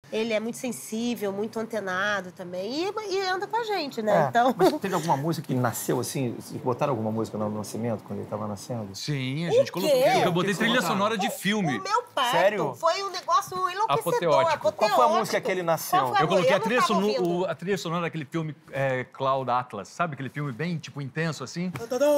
Ele é muito sensível, muito antenado também. E anda com a gente, né? Então... Mas teve alguma música que nasceu assim? Botaram alguma música no nascimento, quando ele estava nascendo? Sim, a gente colocou. Eu botei trilha sonora de filme. O meu parto Sério? foi um negócio enlouquecedor. Apoteótico. Qual foi a música que ele nasceu? Eu coloquei a trilha sonora daquele filme Cloud Atlas. Sabe aquele filme bem, tipo, intenso, assim?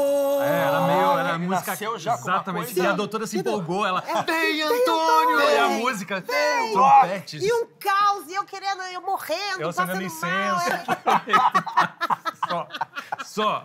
Era Ele música... nasceu já com uma Exatamente. coisa- E a doutora se empolgou, ela... Vem, Antônio! E a música... Trompetes. E um caos, e eu morrendo, Eu acendendo passando mal. incenso. Só.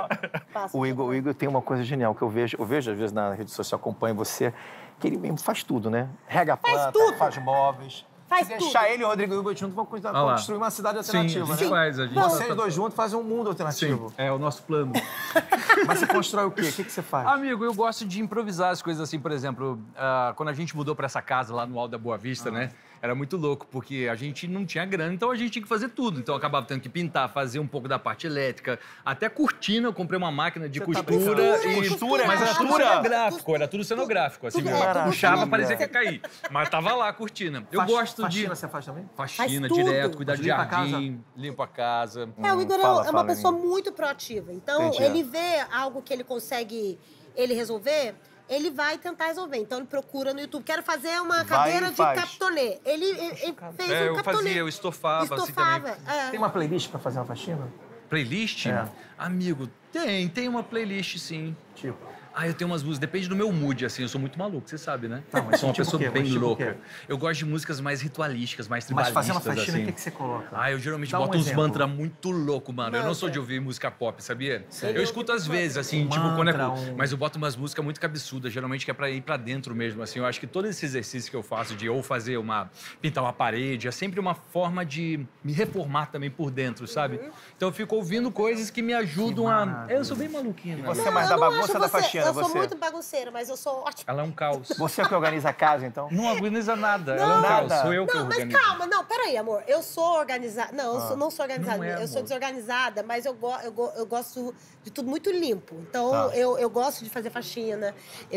O Igor tem uma coisa genial que eu vejo às vezes na rede social, acompanho você, que ele mesmo faz tudo, né? Rega a planta, tudo. faz móveis. Faz Se tudo. deixar ele e o Rodrigo Hilbert juntos, vão construir uma cidade alternativa, Sim, a gente né? faz. A gente Vocês dois juntos fazem um mundo alternativo. Sim, é o nosso plano. Mas você constrói o quê? O que você faz? Amigo, eu gosto de improvisar as coisas assim, por exemplo, quando a gente mudou pra essa casa lá no Alto da Boa Vista, né? Era muito louco, porque a gente não tinha grana, então a gente tinha que fazer tudo. Então eu acabava tendo que pintar, fazer um pouco da parte elétrica, até cortina, eu comprei uma máquina de costura. Costura? Mas era tudo Costura? cenográfico, era tudo cenográfico. Assim, Tudo, eu puxava, tudo parecia que ia cair. Mas tava lá a cortina. Eu gosto de... Faxina você faz também? Faxina Faz tudo. direto, cuidar de Limpa a jardim, limpo a casa. O Igor Fala, é uma fala, pessoa Aninha. muito proativa. Então, Entendi. ele vê algo que ele consegue resolver, ele vai tentar resolver. Então, ele procura no YouTube. Quero fazer uma cadeira e de faz. capitonê. Ele fez um Eu capitonê. fazia, eu estofava assim também. é. Tem uma playlist pra fazer uma faxina? Playlist? É. Amigo, tem uma playlist, sim. Tipo... Eu tenho umas músicas, depende do meu mood, assim, eu sou muito maluco, você sabe, né? Não, mas eu sou uma tipo pessoa o quê? bem Mas tipo o louca. quê? Eu gosto de músicas mais ritualísticas, mais Mas tribalistas, fazendo a faxina, assim. o que você coloca? Eu geralmente Dá um boto uns exemplo. mantras muito louco, mano. Eu não sou de ouvir música pop, sabia? Eu escuto às vezes, assim, tipo, quando é... mantra, Mas eu boto umas músicas muito cabeçudas, geralmente que é pra ir pra dentro mesmo, assim. Eu acho que todo esse exercício que eu faço de ou fazer pintar uma parede, é sempre uma forma de me reformar também por dentro, sabe? Então eu fico ouvindo coisas que me ajudam a... Eu sou bem maluquinho, né? Você é mais da bagunça ou da faxina? Eu sou Você? muito bagunceira, mas eu sou ótima. Ela é um caos. Você é que organiza a casa, então? Não organiza nada, ela é um caos. nada. Sou eu que Não, mas organizo. calma, não, peraí, amor. Eu sou organizada. Não, não sou organizada. Não é, eu sou amor. desorganizada, mas eu gosto de tudo muito limpo. Então, Tá. eu gosto de fazer faxina.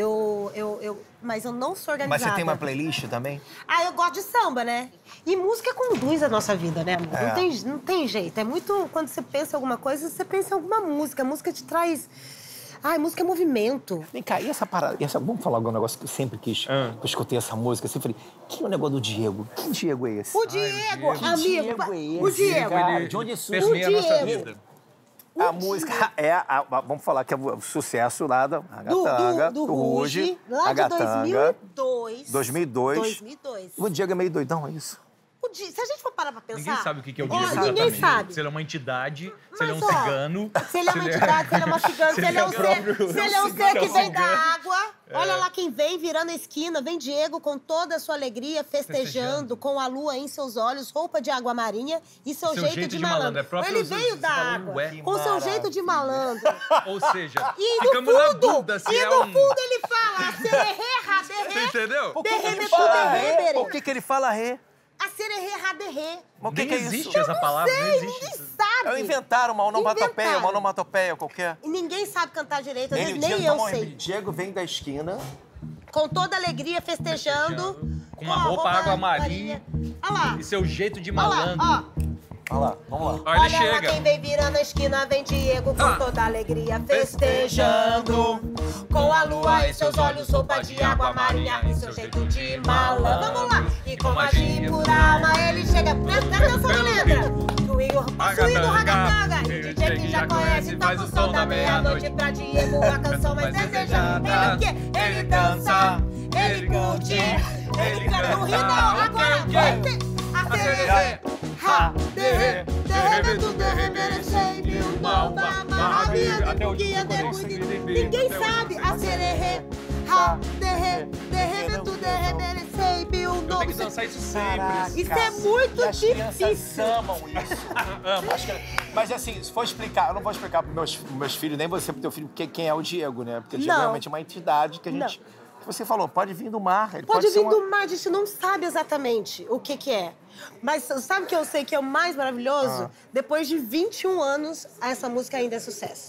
Mas eu não sou organizada. Mas você tem uma playlist também? Eu gosto de samba, né? E música conduz a nossa vida, né, amor? Não tem jeito. É muito... Quando você pensa em alguma coisa, você pensa em alguma música. A música te traz... música é movimento. Vem cá, e essa parada? Vamos falar algum negócio que eu sempre quis. Eu escutei essa música, eu sempre falei, que é o negócio do Diego? Que Diego é esse? O Diego, amigo. Diego é O esse, Diego. cara? De onde surge? Permeia a nossa Diego. vida. A música vamos falar que é o sucesso lá da Agatanga, do Ruge, lá de 2002. 2002. O Diego é meio doidão, é isso? Se a gente for parar pra pensar... Ninguém sabe o que é o Ó, Diego ninguém exatamente. sabe. Se ele é uma entidade, se ele é um Mas, ó, cigano. Se ele é uma entidade, se ele é uma cigana, se ele é um ser que vem da água. Olha lá quem vem, virando a esquina. Vem Diego com toda a sua alegria, festejando, com a lua em seus olhos, roupa de água marinha e seu jeito de malandro. É próprio Ele veio da água, com seu jeito de malandro. Ou seja, E no ficamos na fundo, dúvida se é um... ele fala, sererê, raderê, Entendeu? Por que ele fala ré? a sererê, raderê. Mas o Nem que é existe isso? essa palavra, não existe. Ninguém isso. sabe. Inventaram uma Inventaram. onomatopeia qualquer. E ninguém sabe cantar direito, às vezes Diego, nem eu vamos sei. lá, Diego vem da esquina. Com toda alegria, festejando. Com uma roupa água marinha. Olha lá. E seu jeito de Olha lá, malandro. ó. Olha lá, vamos lá. Olha, ele Olha lá chega. quem vem virando a esquina, vem Diego com toda alegria, festejando. Com a lua em seus olhos, roupa de água marinha e seu jeito de malandro. Vamos lá! E com magia por alma, ele chega. Presta atenção na letra. O Igor possuindo ragatanga. E o DJ que já conhece, toca o som da meia-noite pra Diego, a canção mais desejada. Ele o quê? Ele dança, ele curte, ele canta no rio, não. Agora vai ter a sererê. Ha, derre, derre, tu derre, merecei, mil malva, marabia, de buguia, de cuide. Ninguém sabe a sererê. Ha, derre, derre, tu derre, merecei, mil Eu tenho que dançar isso sempre. Isso é muito E as crianças difícil. amam isso. Mas assim, se for explicar, eu não vou explicar pros meus filhos, nem você pro teu filho, quem é o Diego, né? Porque o Diego Não. realmente é uma entidade que a gente... Que você falou, pode vir do mar. Ele Pode ser vir do mar, a gente não sabe exatamente o que é. Mas sabe o que eu sei que é o mais maravilhoso? Depois de 21 anos, essa música ainda é sucesso.